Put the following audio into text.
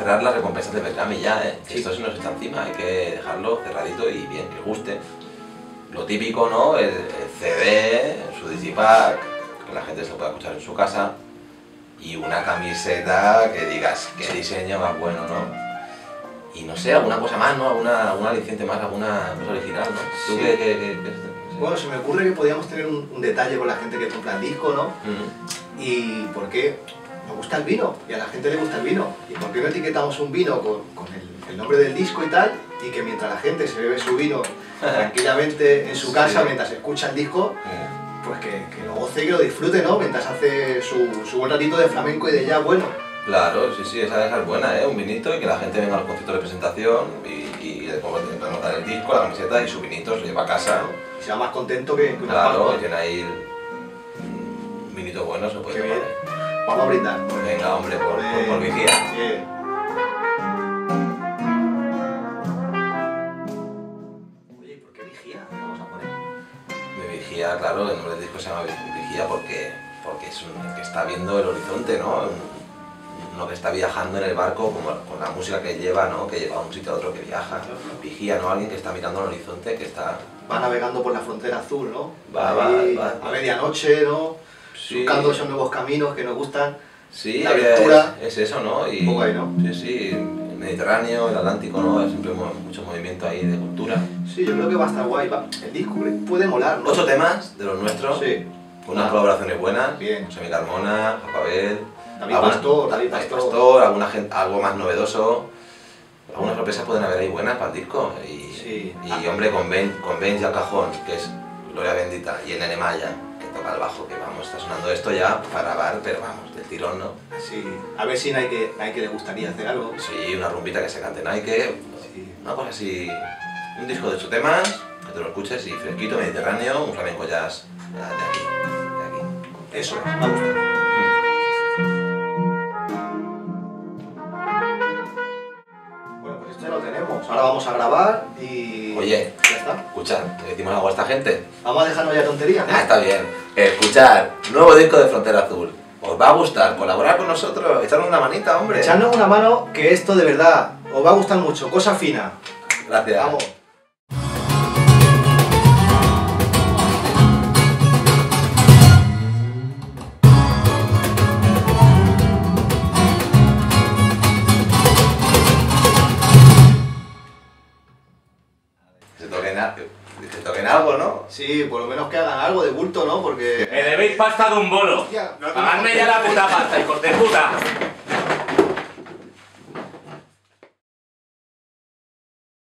cerrar las recompensas de Berkami ya, ¿eh? Sí. Esto se nos está encima, hay que dejarlo cerradito y bien, que guste. Lo típico, ¿no? El CD, su digipack, que la gente se lo pueda escuchar en su casa, y una camiseta que digas, qué diseño más bueno, ¿no? Y no sé, alguna cosa más, ¿no? Alguna aliciente más, alguna cosa original, ¿no? ¿Tú Sí. qué? Bueno, se me ocurre que podríamos tener un detalle con la gente que compra el disco, ¿no? Y por qué nos gusta el vino, y a la gente le gusta el vino. ¿Y por qué no etiquetamos un vino con el nombre del disco y tal? Y que mientras la gente se bebe su vino tranquilamente en su casa, Sí. mientras escucha el disco, pues que lo goce y que lo disfrute, ¿no? Mientras hace su buen ratito de flamenco y de jazz bueno. Claro, sí, esa es buena, ¿eh? Un vinito y que la gente venga a los conciertos de presentación y después le podemos dar el disco, la camiseta y su vinito se lleva a casa, ¿no? Y sea más contento que una Claro, Pascua. y tiene ahí un vinito bueno, se puede Qué tomar. bien. Vamos a brindar. Venga, hombre, por vigía. Bien. Oye, ¿y por qué vigía? ¿Qué vamos a poner? Mi vigía, claro, el nombre del disco se llama Vigía porque es el que está viendo el horizonte, ¿no? Uno que está viajando en el barco con la música que lleva, ¿no? Que lleva de un sitio a otro, que viaja. Vigía, ¿no? Alguien que está mirando al horizonte, que está... Va navegando por la frontera azul, ¿no? Va, Ahí, va. a medianoche, ¿no? Sí. Buscando esos nuevos caminos que nos gustan. Sí, La aventura. es eso, ¿no? Y, Un poco ahí, ¿no? Sí, el Mediterráneo, el Atlántico, ¿no? Hay siempre mucho movimiento ahí de cultura. Sí, yo creo que va a estar guay. El disco puede molar, ¿no? 8 temas de los nuestros, Sí. con unas colaboraciones buenas. Bien. José Carmona, Jacabel, David Pastor, alguna gente, algo más novedoso. Algunas sorpresas pueden haber ahí buenas para el disco. Sí. Y hombre, con Benz y al cajón, que es Gloria Bendita, y el Nene Maya, que toca el bajo, que vamos, está sonando esto ya para grabar, pero vamos, del tirón, ¿no? Sí. A ver si Nike le gustaría hacer algo. Sí, una rumbita que se cante Nike, Sí. una cosa así, un disco de 8 temas, que te lo escuches y fresquito, mediterráneo, un flamenco jazz de aquí. Eso, me ha gustado. Bueno, pues esto ya lo tenemos. Ahora vamos a grabar y... Oye, ya está. escuchad, ¿le decimos algo a esta gente? Vamos a dejarnos ya tonterías, ¿no? Ah, está bien. Escuchar, nuevo disco de Frontera Azul. ¿Os va a gustar? ¿Colaborar con nosotros? Echarnos una manita, hombre. Echadnos una mano que esto de verdad os va a gustar mucho. Cosa fina. Gracias. Vamos. Se toquen algo, ¿no? Sí, por lo menos que hagan algo de bulto, ¿no? Porque... Me debéis pasta de un bolo. Hostia, Pagadme ya la puta pasta, hijos de puta.